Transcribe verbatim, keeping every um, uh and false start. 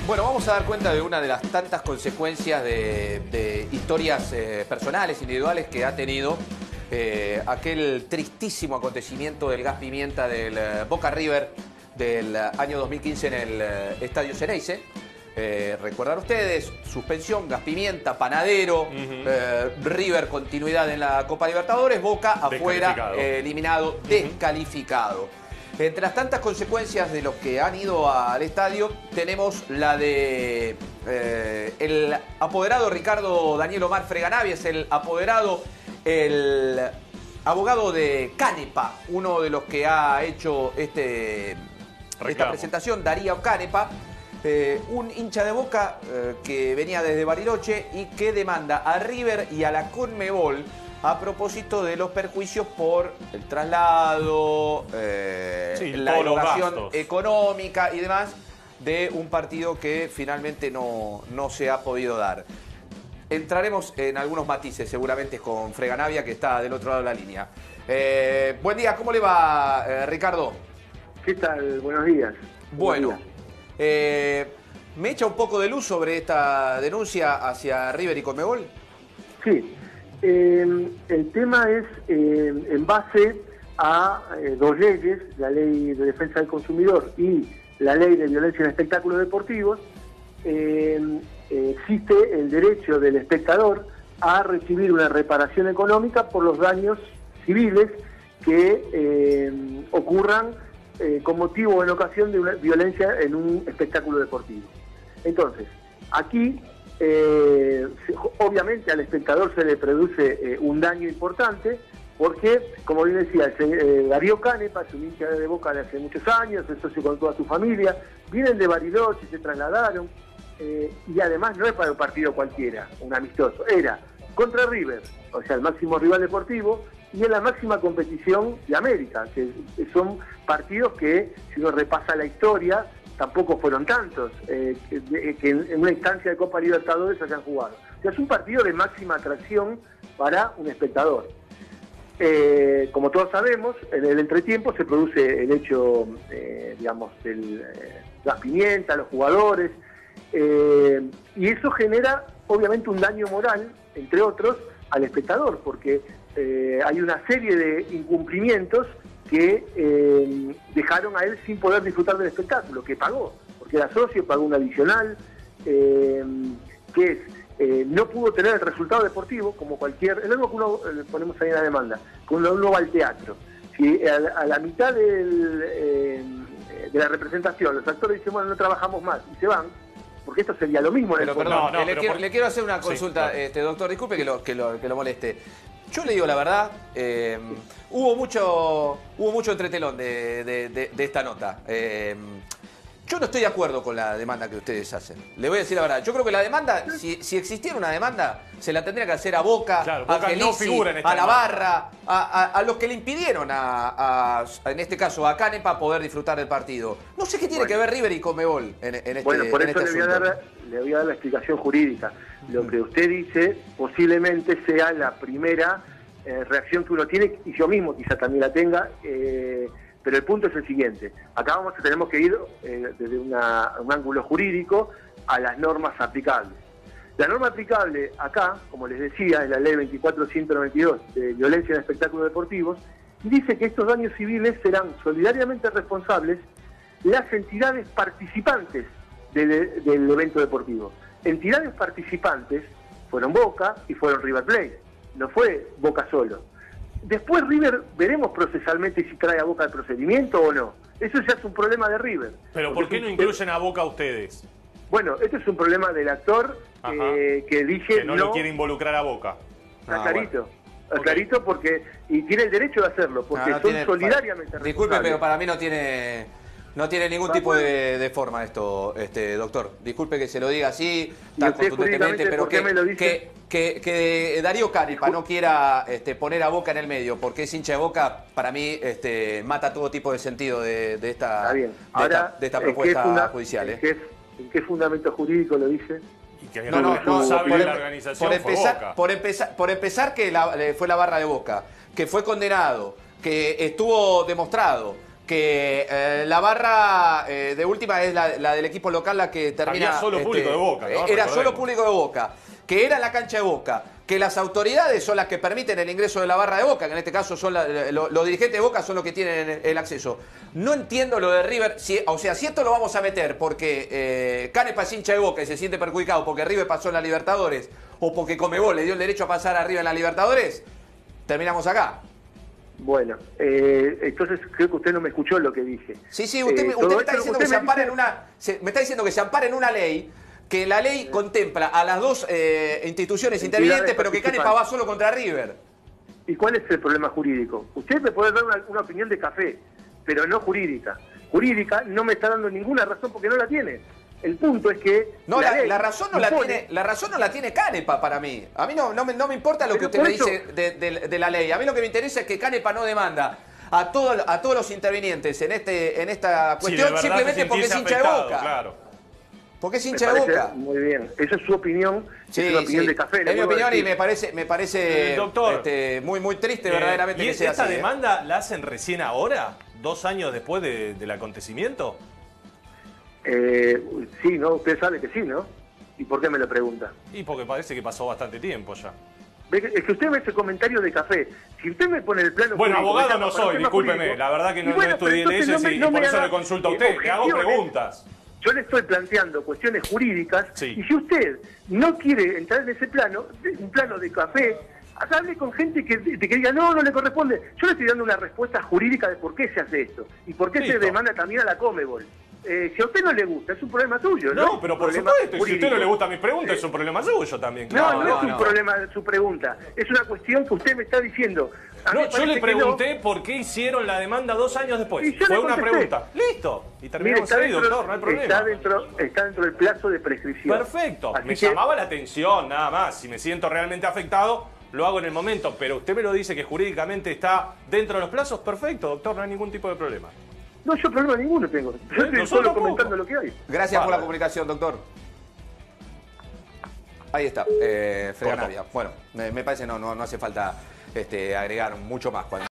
Bueno, vamos a dar cuenta de una de las tantas consecuencias de, de historias eh, personales, individuales que ha tenido eh, aquel tristísimo acontecimiento del gas pimienta del eh, Boca River del año dos mil quince en el eh, Estadio Ceneice. Eh, recuerdan ustedes, suspensión, gas pimienta, Panadero, uh-huh. eh, River continuidad en la Copa Libertadores, Boca afuera, eh, eliminado, uh-huh. descalificado. Entre las tantas consecuencias de los que han ido al estadio, tenemos la de eh, el apoderado Ricardo Daniel Omar Freganavia, es el apoderado, el abogado de Canepa, uno de los que ha hecho este, esta presentación, Darío Canepa, eh, un hincha de Boca eh, que venía desde Bariloche y que demanda a River y a la Conmebol a propósito de los perjuicios por el traslado, eh, sí, la erogación económica y demás de un partido que finalmente no, no se ha podido dar. Entraremos en algunos matices seguramente con Freganavia, que está del otro lado de la línea. Eh, buen día, ¿cómo le va, eh, Ricardo? ¿Qué tal? Buenos días. Bueno, Buenos días. Eh, ¿me echa un poco de luz sobre esta denuncia hacia River y Conmebol? Sí. Eh, el tema es eh, en base a eh, dos leyes, la Ley de Defensa del Consumidor y la Ley de Violencia en Espectáculos Deportivos. Eh, eh, existe el derecho del espectador a recibir una reparación económica por los daños civiles que eh, ocurran eh, con motivo o en ocasión de una violencia en un espectáculo deportivo. Entonces, aquí Eh, obviamente al espectador se le produce eh, un daño importante porque, como bien decía, eh, Darío Canepa es un hincha de Boca de hace muchos años, es socio con toda su familia, vienen de Bariloche, se trasladaron eh, y además no es para un partido cualquiera, un amistoso, era contra River, o sea, el máximo rival deportivo, y en la máxima competición de América, que son partidos que, si uno repasa la historia, tampoco fueron tantos eh, que, que en una instancia de Copa Libertadores hayan jugado. O sea, es un partido de máxima atracción para un espectador. Eh, como todos sabemos, en el entretiempo se produce el hecho, eh, digamos, del eh, gas pimienta, los jugadores, eh, y eso genera, obviamente, un daño moral, entre otros, al espectador, porque eh, hay una serie de incumplimientos que eh, dejaron a él sin poder disfrutar del espectáculo, que pagó, porque era socio, pagó un adicional, eh, que es, eh, no pudo tener el resultado deportivo, como cualquier, es lo mismo que uno, eh, ponemos ahí en la demanda, cuando uno va al teatro. Si a, a la mitad del, eh, de la representación los actores dicen, bueno, no trabajamos más, y se van, porque esto sería lo mismo. Pero, en el perdón, no, no, le, pero quiero, por... le quiero hacer una consulta, sí, claro. este, doctor, disculpe que lo, que lo, que lo moleste. Yo le digo la verdad, eh, hubo mucho hubo mucho entretelón de, de, de, de esta nota. Eh, yo no estoy de acuerdo con la demanda que ustedes hacen. Le voy a decir la verdad. Yo creo que la demanda, si, si existiera una demanda, se la tendría que hacer a Boca, claro, Boca a Gelisi, no en a Navarra, a, a, a los que le impidieron, a, a, en este caso a Canepa, poder disfrutar del partido. No sé qué tiene bueno. que ver River y Conmebol en, en este Bueno, por en eso este le, voy a dar, le voy a dar la explicación jurídica. Lo que usted dice posiblemente sea la primera eh, reacción que uno tiene, y yo mismo quizá también la tenga, eh, pero el punto es el siguiente. Acá vamos, tenemos que ir eh, desde una, un ángulo jurídico a las normas aplicables. La norma aplicable acá, como les decía, es la ley veinticuatro ciento noventa y dos de violencia en espectáculos deportivos, y dice que estos daños civiles serán solidariamente responsables las entidades participantes del, del evento deportivo. Entidades participantes fueron Boca y fueron River Plate, no fue Boca solo. Después River veremos procesalmente si trae a Boca el procedimiento o no. Eso ya es un problema de River. Pero ¿por qué no incluyen a Boca ustedes? Bueno, este es un problema del actor eh, que elige que no, no lo quiere involucrar a Boca. Está ah, clarito. Bueno. Está clarito porque y tiene el derecho de hacerlo, porque no, no son tiene, solidariamente para, disculpe, pero para mí no tiene no tiene ningún tipo de, de forma esto, este doctor. Disculpe que se lo diga así, tan contundentemente, pero que, que, que, que Darío Canepa no quiera este, poner a Boca en el medio porque es hincha de Boca, para mí este, mata todo tipo de sentido de, de, esta, de, Ahora, esta, de esta propuesta funda, judicial. ¿En qué, ¿En qué fundamento jurídico lo dice? Y que no, no, no, sabe por, la organización por empezar, por empezar, por empezar que la, fue la barra de Boca, que fue condenado, que estuvo demostrado, que eh, la barra eh, de última es la, la del equipo local la que termina... Había solo este, público de Boca, ¿no? Era Recordemos. solo público de Boca, que era la cancha de Boca, que las autoridades son las que permiten el ingreso de la barra de Boca, que en este caso son la, lo, los dirigentes de Boca son los que tienen el, el acceso. No entiendo lo de River, si, o sea, si esto lo vamos a meter porque eh, Canepa es hincha de Boca y se siente perjudicado porque River pasó en la Libertadores o porque Conmebol le dio el derecho a pasar arriba en la Libertadores, terminamos acá. Bueno, eh, entonces creo que usted no me escuchó lo que dije. Sí, sí, usted, Eh, me, usted me está todo diciendo esto que usted se me ampara dice- en una, se- me está diciendo que se ampara en una ley, que la ley contempla a las dos eh, instituciones Entidades intervinientes, pero que Canepa participantes. va solo contra River. ¿Y cuál es el problema jurídico? Usted me puede dar una, una opinión de café, pero no jurídica. Jurídica no me está dando ninguna razón porque no la tiene. El punto es que... No, la, ley la razón no la impone- tiene, la razón no la tiene Canepa para mí. A mí no, no, me, no me importa lo que Pero usted me por eso- dice de, de- de la ley. A mí lo que me interesa es que Canepa no demanda a, todo, a todos los intervinientes en, este, en esta Si de cuestión verdad simplemente se porque es sintiese hincha de afectado, Boca. Claro. Porque es Me hincha de parece Boca. muy bien. Esa es su opinión. Sí, es una opinión sí. de café. le Es mi vuelvo a opinión y decir. me parece, me parece Eh, doctor, este, muy, muy triste Eh, verdaderamente ¿Y que sea esta así. ¿eh? demanda la hacen recién ahora? ¿Dos años después de- del acontecimiento? Eh, sí, ¿no? Usted sabe que sí, ¿no? ¿Y por qué me lo pregunta? Y porque parece que pasó bastante tiempo ya. Ve que- Es que usted ve ese comentario de café. Si usted me pone el plano... Bueno, jurídico, abogado me llama no para soy, el tema discúlpeme. jurídico, La verdad que no, y bueno, no estudié pero entonces leyes no me- y, no y por me eso haga, le consulto a eh, usted. Le hago objeciones. preguntas. Yo le estoy planteando cuestiones jurídicas Sí. y si usted no quiere entrar en ese plano, de- un plano de café, hable con gente que, de- que diga, no, no le corresponde. Yo le estoy dando una respuesta jurídica de por qué se hace esto y por qué Listo. se demanda también a la Conmebol. Eh, si a usted no le gusta, es un problema suyo, ¿no? No, pero por Un problema supuesto. Y si a usted jurídico. no le gusta mis preguntas, es un problema suyo también. No, claro. no, No, es un no. problema de su pregunta. Es una cuestión que usted me está diciendo. A mí No, me yo parece le que pregunté por qué hicieron la demanda dos años después. Y yo Fue le una contesté. pregunta. Listo. Y Mire, terminamos está ahí, dentro, doctor, no hay problema. está, dentro, está dentro del plazo de prescripción. Perfecto. Así Me que- llamaba la atención, nada más. Si me siento realmente afectado, lo hago en el momento. Pero usted me lo dice que jurídicamente está dentro de los plazos. Perfecto, doctor, no hay ningún tipo de problema. No, yo problema ninguno tengo. Yo estoy nosotros solo tampoco. comentando lo que hay. Gracias por la Bárbaro. comunicación, doctor. Ahí está, eh, Freganavia. Bueno, me, me parece no, no, no hace falta este, agregar mucho más. Cuando